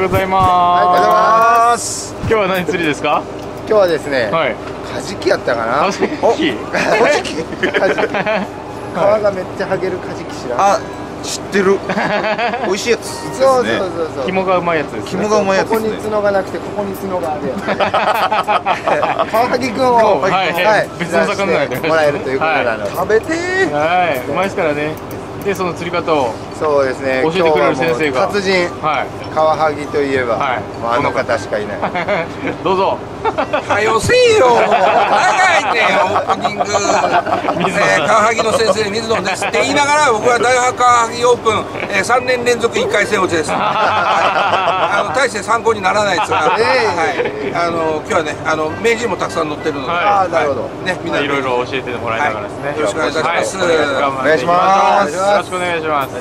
ございます。 おはようございます。 今日は何釣りですか？ 今日はですね、 はい。 カジキやったかな。 カジキ。 カジキ。皮がめっちゃ剥げるカジキ知らん？ あ、知ってる。美味しいやつですね。 そう。 肝がうまいやつですね。 肝がうまいやつここですね。 に角がなくてここに角があるやつ。カワハギくんを別の魚なんでもらえるということなので。食べてー。 はい、うまいですからね。で、その釣り方をそうですね。 教えてくれる先生が達人。 はい。 カワハギといえば、 はい、 あの方しかいない。 どうぞ。 はよせえよ。長いねオープニング。カワハギの先生水野ですって言いながら、僕は大カワハギオープン3年連続1回戦落ちです。大して参考にならないですが、はい。今日はね、名人もたくさん載ってるので、 ああ、なるほど。 ね、みんないろいろ教えてもらいながらですね。 よろしくお願いいたします。 お願いします。 よろしくお願いします。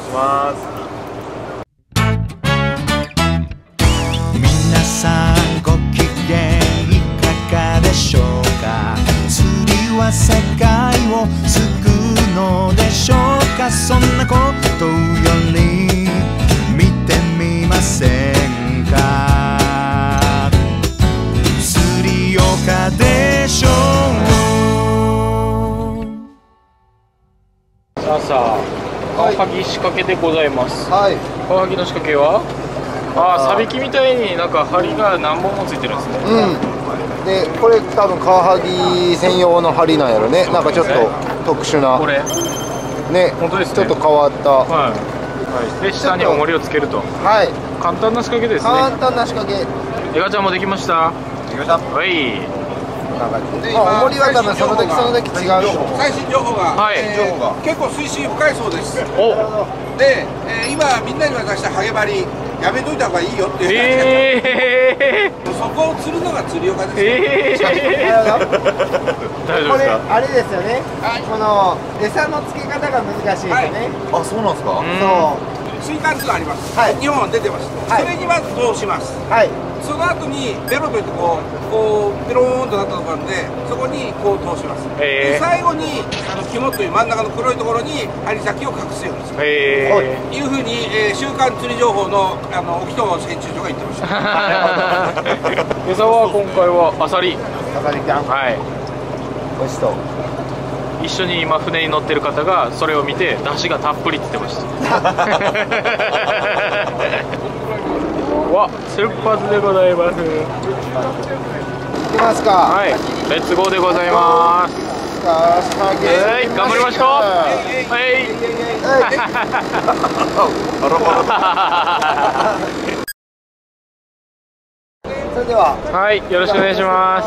皆さんご機嫌いかがでしょうか。釣りは世界を救うのでしょうか。そんなことより見てみませんか。釣り岡でしょう。 さあさあ、カワハギ仕掛けでございます。 はい。 カワハギの仕掛けは、サビキみたいになんか針が何本もついてるんですね。 で、これ多分カワハギ専用の針なんやろね。なんかちょっと特殊な。 これね、 本当ですね。 ちょっと変わった。 はい。で、下に重りをつけると。 はい。 簡単な仕掛けですね。 簡単な仕掛け。 エガちゃんもできました。 できました。 はい。 まあ、重りは多分その時違う。 最新情報が、 はい。 結構水深深いそうです。 お。 で、今みんなに渡したハゲ針やめといた方がいいよっていう。そこを釣るのが釣り岡です。 大丈夫これですか？ あれですよね。この餌の付け方が難しいですよね。 あ、そうなんですか。 そう。 水管図があります。 はい。 2本出てます。それにまず通します。 はい。 その後にベロといってこうベローンとなったところなんで、そこにこう通します。で最後に肝という真ん中の黒いところに針先を隠すようにする。いうふうに、週刊釣り情報の沖藤編集長が言ってました。 餌は今回はアサリ。 アサリちゃん。 はい。 美味しそう。 一緒に今船に乗ってる方がそれを見て出汁がたっぷりって言ってましたわ、出発でございます。 行きますか。 はい、レッツゴーでございます。 さあ、仕掛け。 はい、頑張りましょう。はい。 それでは。 はい、よろしくお願いします。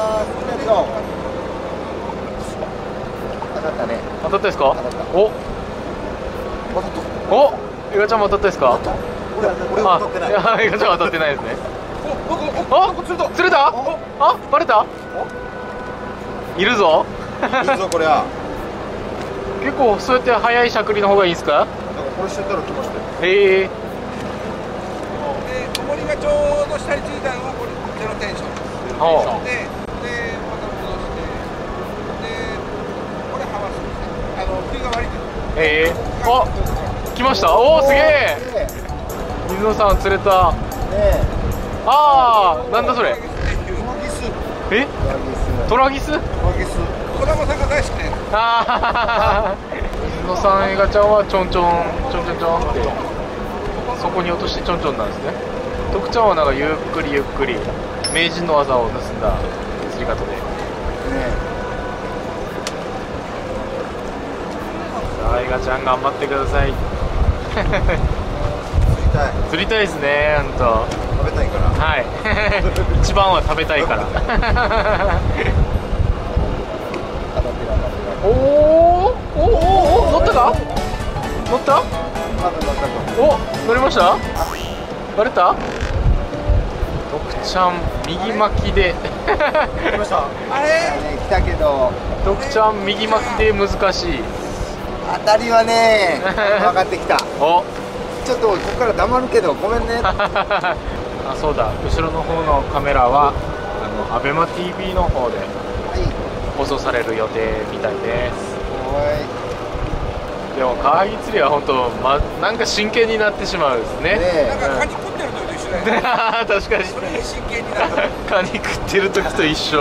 当たったね。 当たったですか？お。お、エガちゃんも当たったですか？ 俺は当たってない。 あ、エガちゃんは当たってないですね。あ、釣れた？あ、バレた？いるぞ。 いいぞこれは。 結構そうやって早いしゃくりの方がいいですか？ なんかこれしてたら来ましたよ。 で、 重りがちょうど下についたのがこれゼロテンションです。で、また戻して、これはまる。振りが悪いけど。 あ、来ました。おお、すげえ。水野さん釣れた。ああ、なんだそれ。え？トラギス？ 児玉さんが大好きね。 ああ、水野さん、エガちゃんはちょんちょんちょんちょんちょんってそこに落としてちょんちょんなんですね。徳ちゃんはなんかゆっくりゆっくり名人の技を盗んだ釣り方で。さあ、エガちゃん頑張ってください。釣りたいですね、本当。 食べたいから。 はい。一番は食べたいから。おお、乗ったか？乗った？お、乗りました？バレた？徳ちゃん右巻きで。 来ました。 あれ？来たけど。 徳ちゃん右巻きで難しい。 当たりはね、分かってきた。 お。 ちょっとここから黙るけどごめんね。 あ、そうだ、後ろの方のカメラはアベマ TV の方で放送される予定みたいです。でもカワハギ釣りは本当、なんか真剣になってしまうんですね。 なんかカニ食ってる時と一緒緒だよ。 確かにそれに真剣になった。 カニ食ってる時と一緒。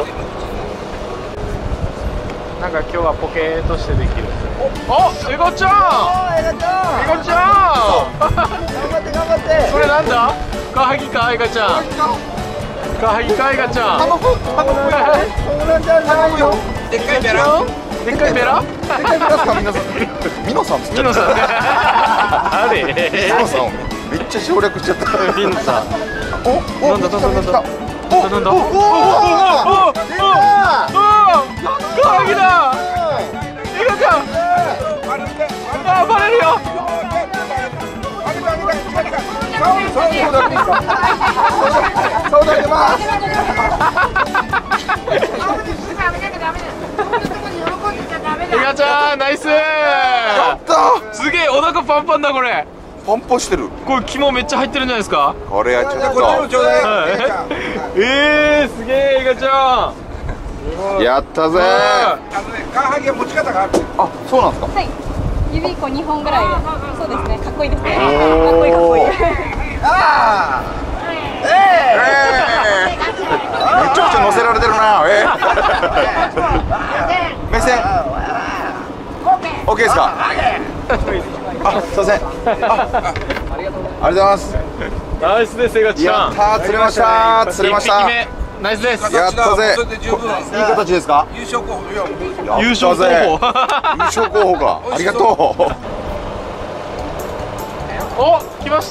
なんか今日はポケーとしてできる。お、エガちゃん。エガちゃん。頑張って頑張って。それなんだ？カハギかエガちゃん。カハギかエガちゃん。 そうなんじゃないよ。 でっかいベラ。 でっかいベラ？ でっかいベラですか皆さん。ミノさんっつっちゃった。 ミノさん。あれ？ ミノさんをめっちゃ省略しちゃった。 ミノさん。 お、 なんだなんだなんだ。なんだ。おおおおおお。カハギだ。エガちゃん。あ、バレるよ。 そうだ出ます。 エガちゃんナイス。 やったすげえお腹パンパンだこれ。 パンパしてる。 これ肝めっちゃ入ってるんじゃないですか。 これはちょっと。 こっちもちょうだい。 すげえエガちゃん。 やったぜ。 カワハギは持ち方がある。 あ、そうなんですか。 はい。指こう2本ぐらいで。そうですね。かっこいいですね。かっこいいかっこいい。 ああ。めちゃくちゃ乗せられてるな。目線。オッケーですか。あ、すいません。ありがとうございます。 ナイスですエガちゃん。 やったー、釣れましたー。釣れました。 ナイスです。 やったぜ。 それで十分。 いい形ですか。 優勝候補。 優勝候補。 優勝候補か。ありがとう。 お、来ました。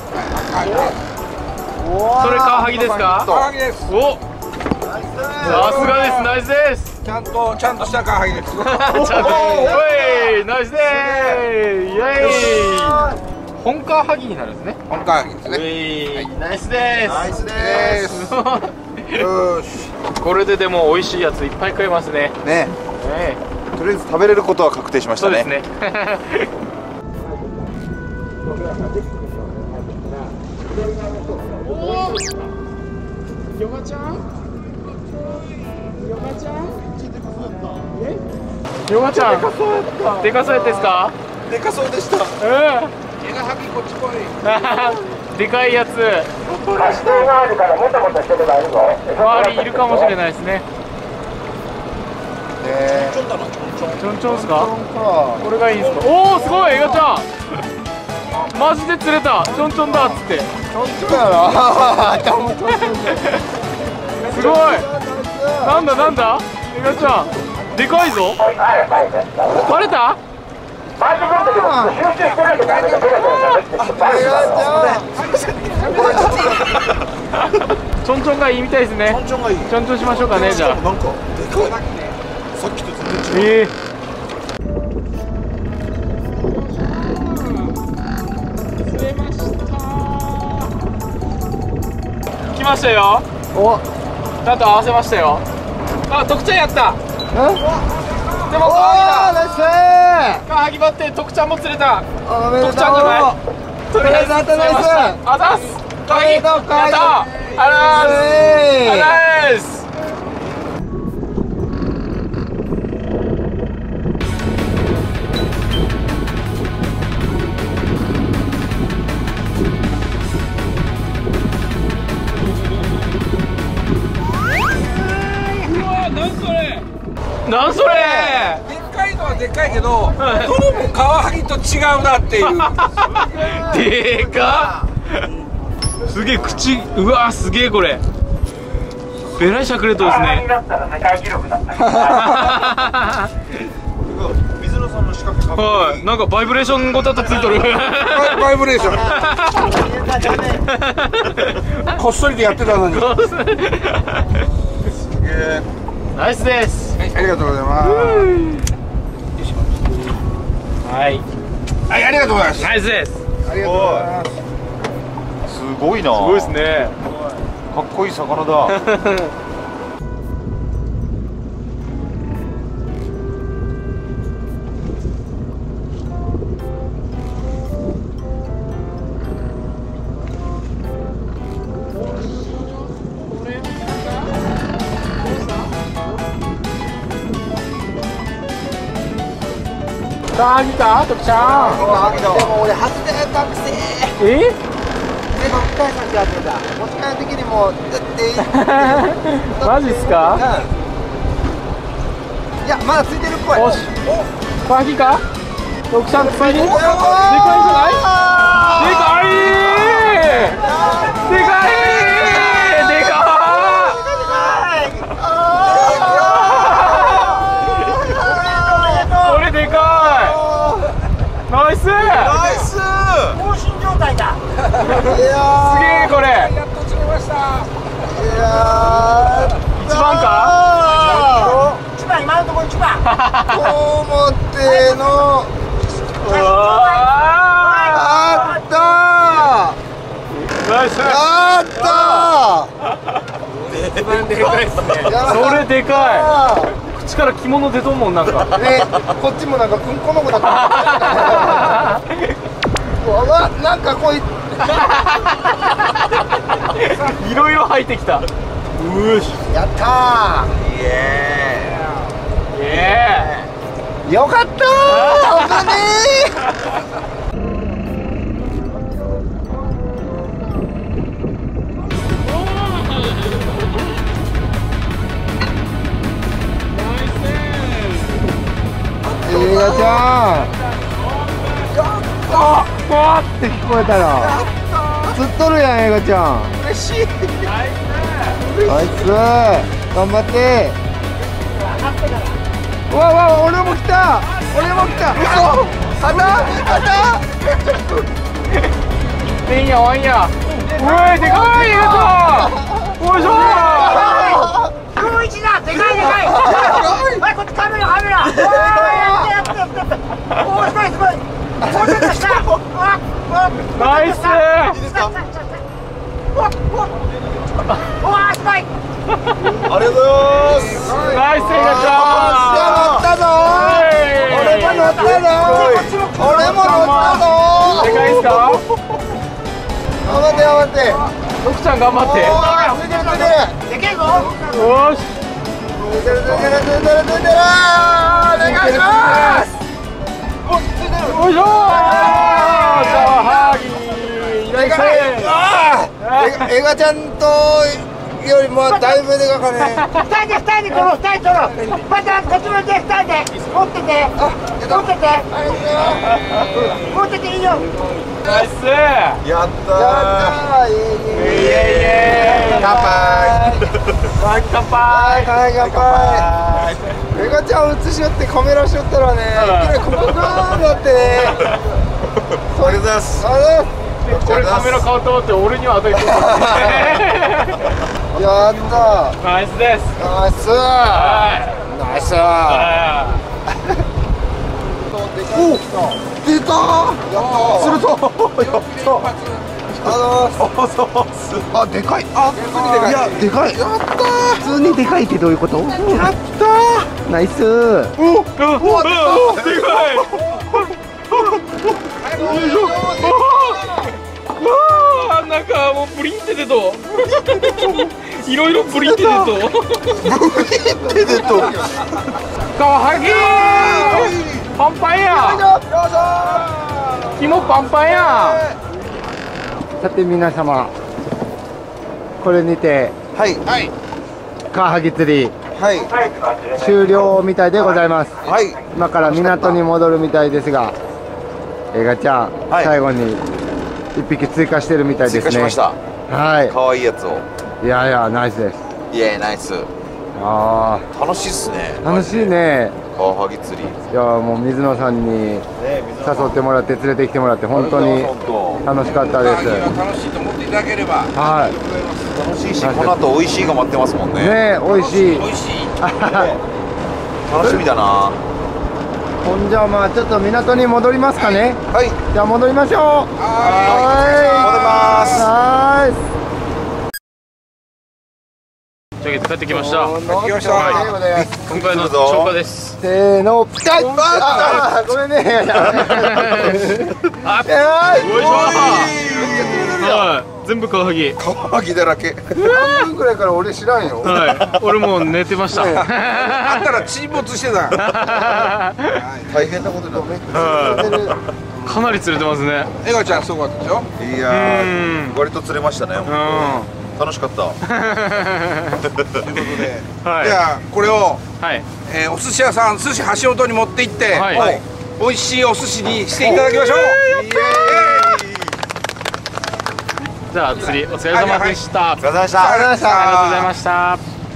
それカワハギですか。 カワハギです。 お、さすがです。ナイスです。 ちゃんとしたカワハギです。 ちゃんと。おい、ナイスでー。イエーイ。本カワハギになるんですね。 本カワハギですね。 ナイスです。 ナイスです。 よし。 これででも美味しいやついっぱい食えますね。 ね。とりあえず食べれることは確定しましたね。 そうですね。ヨガちゃん？ヨガちゃん？ヨガちゃん。でかそうやったですか？ でかそうでした。 毛がはぎこっち来い。 でかいやつ。周りいるかもしれないですね。ちょんちょんですか？これがいいんですか？おお、すごいエガちゃん。マジで釣れた。ちょんちょんだっつって。 ちょんちょんやな。 すごい。なんだなんだ。エガちゃん。でかいぞ。バレた？ちょんちょんがいいみたいですね。ちょんちょんがいい。ちょんちょんしましょうかね、じゃあ。 なんかでかい。さっきと全然違う。 釣れました。来ましたよ。お、ちゃんと合わせましたよ。あ、特ちゃんやった。でもカワハギバって特ちゃんも釣れた。特ちゃんじゃない。とりあえず釣れました。あざっす。カワハギやった。あらーす。あらーす。なんそれ。 でっかいのはでっかいけど、どれもカワハギと違うなっていう。 でかっ。すげえ口、うわーすげえこれ。えらいしゃくれとですね。 水野さんの仕掛けかっこいい。 はい、なんかバイブレーションごたとついとる。 バイブレーション。こっそりでやってたのに。 ナイスです。 ありがとうございます。 はい。 はい、ありがとうございます。 ナイスです。 ありがとうございます。 すごいな。 すごいですね。 かっこいい魚だ。 カワハギか、徳ちゃん。 でも俺初め学生。 え？ 今深い先あってた。もしか的にもうだっていい。 マジっすか？ いやまだついてるっぽい。 よし。カーヒーか？徳ちゃんついに？でかいんじゃない？でかい！でかい！でかい！これでかい！ナイス！ ナイス！放心状態だ。いやすげえこれ。 やっと釣れました。 いや一番か？ 一番今のところ一番。こう思っての。 うわあったナイス！ ー。やった一番でかいっすね。 ー。 それでかい。口から着物出とんもんなんか。 ね、こっちもなんかうんこの子だった。うわ、なんかこい。 いろいろ入ってきた。うし。 やったイエー。よかったー。お金映画ちゃん。あって聞こえたら。釣っとるやん、映画ちゃん。嬉しい。ナイス。頑張って。うわうわ、俺も来た。俺も来た。嘘。あた。 てんやわんや。うえでかい映画ちゃん。おいしょー。 今日一だ。でかいでかい。はい、こっちカメラ。やって。おお、すごい。もうちょっと下。 ナイス。 おお、すごい。 ありがとうございます。 ナイス映画ちゃん。 乗ったぞ。俺も乗ったぞ。 でかいっすか？ 頑張って。 徳ちゃん頑張って。 ついてる。 でけえぞ。 よし。 ついてる。お願いします。 よいしょー。じゃあハーギーいらっしゃい。 映画ちゃんとよりもだいぶでかかね。 二人でこの二人とろ。またこっち向いて二人で持ってて。持ってていいよ。 ナイス。 やったー。 イエイ。 乾杯。 乾杯。 映画ちゃん映しよってカメラしよったらね、いきなりここガーンなってね。 ありがとうございます。 これカメラ変わったって俺には当たりそうだ。 やったー。 ナイスです。 ナイス。お出たー。するとあ、でかい。いや、でかい。やったー。普通にでかいってどういうこと？やったー。ナイス。 おでかい。なんかもうプリンって出と。いろいろプリンって出と。カワハギパンパンや。肝パンパンや。 さて皆様、これにてカワハギ釣り終了みたいでございます。今から港に戻るみたいですが、映画ちゃん、最後に1匹追加してるみたいですね。 追加しました。 はい。 可愛いやつを。 いやいや、ナイスです。 イエーイ、ナイス。 ああ、 楽しいっすね。 楽しいね。 カワハギ釣り。 いやもう水野さんに誘ってもらって連れてきてもらって本当に楽しかったです。 楽しいと思っていただければ。 はい。 楽しいし、この後美味しいが待ってますもんね。 ね、美味しい。 美味しい。 楽しみだな。 ほんじゃまあちょっと港に戻りますかね。 はい。 じゃあ戻りましょう。 はい。 はい。 というわけで帰ってきました。 帰ってきました。 今回の超過です。 せーの、ピタッ。ごめんね。 あ、よいしょ。 はい、全部カワハギ。 カワハギだらけ。 半分くらいから俺知らんよ。 はい、俺もう寝てました。 あったら沈没してた。 大変なことになって。 かなり釣れてますね。 エガちゃんすごかったでしょ。 いやー、割と釣れましたね。楽しかった。 ということで、じゃあこれをお寿司屋さん、寿司橋本に持って行って、美味しいお寿司にしていただきましょう。 じゃあ釣りお疲れ様でした。 お疲れ様でした。 ありがとうございました。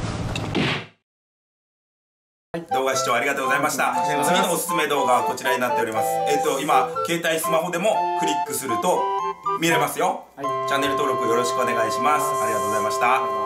動画視聴ありがとうございました。次のおすすめ動画はこちらになっております。今携帯スマホでもクリックすると見れますよ。チャンネル登録よろしくお願いします。ありがとうございました。